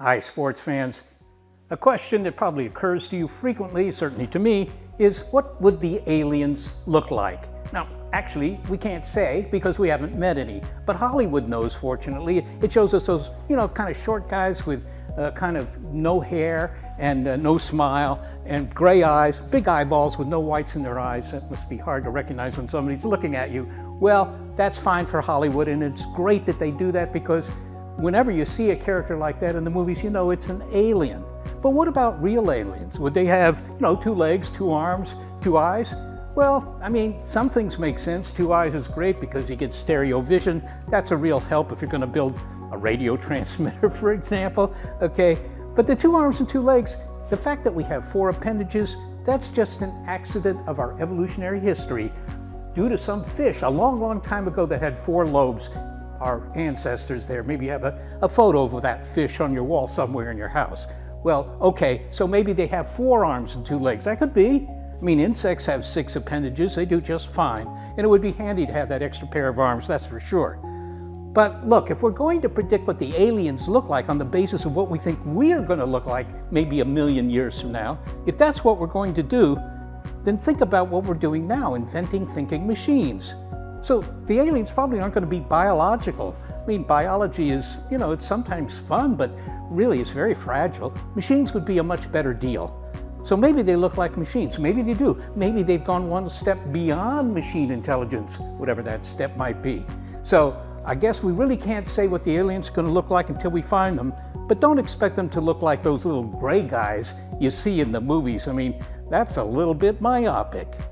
Hi, sports fans. A question that probably occurs to you frequently, certainly to me, is what would the aliens look like? Now, actually, we can't say because we haven't met any, but Hollywood knows, fortunately. It shows us those, kind of short guys with kind of no hair and no smile and gray eyes, big eyeballs with no whites in their eyes. That must be hard to recognize when somebody's looking at you. Well, that's fine for Hollywood, and it's great that they do that because whenever you see a character like that in the movies, you know it's an alien. But what about real aliens? Would they have, 2 legs, 2 arms, 2 eyes? Well, I mean, some things make sense. 2 eyes is great because you get stereo vision. That's a real help if you're going to build a radio transmitter, for example. Okay, but the 2 arms and 2 legs, the fact that we have 4 appendages, that's just an accident of our evolutionary history due to some fish a long, long time ago that had 4 lobes. Our ancestors there. Maybe you have a photo of that fish on your wall somewhere in your house. Well, okay, so maybe they have 4 arms and 2 legs. That could be. I mean, insects have 6 appendages. They do just fine. And it would be handy to have that extra pair of arms, that's for sure. But look, if we're going to predict what the aliens look like on the basis of what we think we are going to look like maybe a million years from now, if that's what we're going to do, then think about what we're doing now, inventing thinking machines. So the aliens probably aren't going to be biological. I mean, biology is, it's sometimes fun, but really it's very fragile. Machines would be a much better deal. So maybe they look like machines. Maybe they do. Maybe they've gone one step beyond machine intelligence, whatever that step might be. So I guess we really can't say what the aliens are going to look like until we find them, but don't expect them to look like those little gray guys you see in the movies. I mean, that's a little bit myopic.